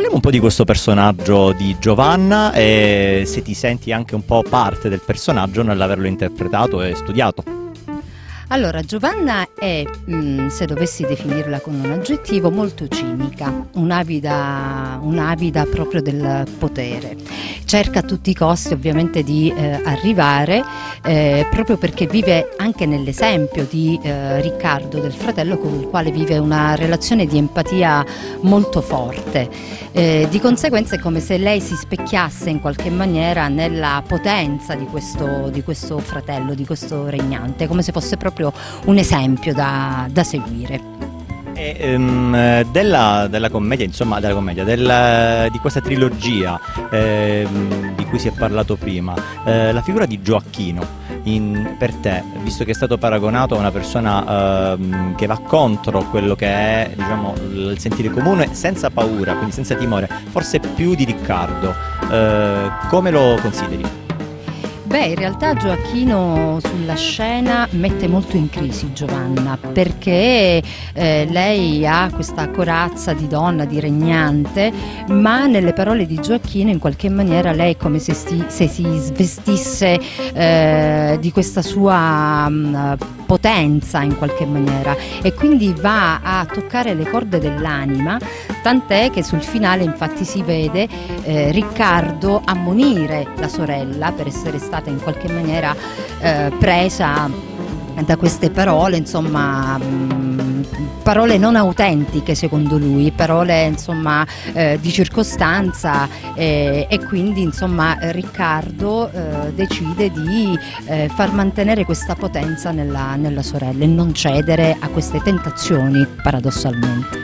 Parliamo un po' di questo personaggio di Giovanna e se ti senti anche un po' parte del personaggio nell'averlo interpretato e studiato. Allora, Giovanna è, se dovessi definirla con un aggettivo, molto cinica, un'avida proprio del potere. Cerca a tutti i costi ovviamente di arrivare, proprio perché vive anche nell'esempio di Riccardo, del fratello, con il quale vive una relazione di empatia molto forte. Di conseguenza è come se lei si specchiasse in qualche maniera nella potenza di questo fratello, di questo regnante, come se fosse proprio un esempio da seguire. E, della commedia, insomma, di questa trilogia di cui si è parlato prima, la figura di Gioacchino per te, visto che è stato paragonato a una persona che va contro quello che è, diciamo, il sentire comune senza paura, quindi senza timore, forse più di Riccardo, come lo consideri? Beh, in realtà Gioacchino sulla scena mette molto in crisi Giovanna, perché lei ha questa corazza di donna, di regnante, ma nelle parole di Gioacchino in qualche maniera lei è come se si svestisse di questa sua potenza in qualche maniera, e quindi va a toccare le corde dell'anima, tant'è che sul finale infatti si vede Riccardo ammonire la sorella per essere stata in qualche maniera presa da queste parole, insomma, parole non autentiche secondo lui, parole insomma di circostanza, e quindi insomma Riccardo decide di far mantenere questa potenza nella sorella e non cedere a queste tentazioni, paradossalmente.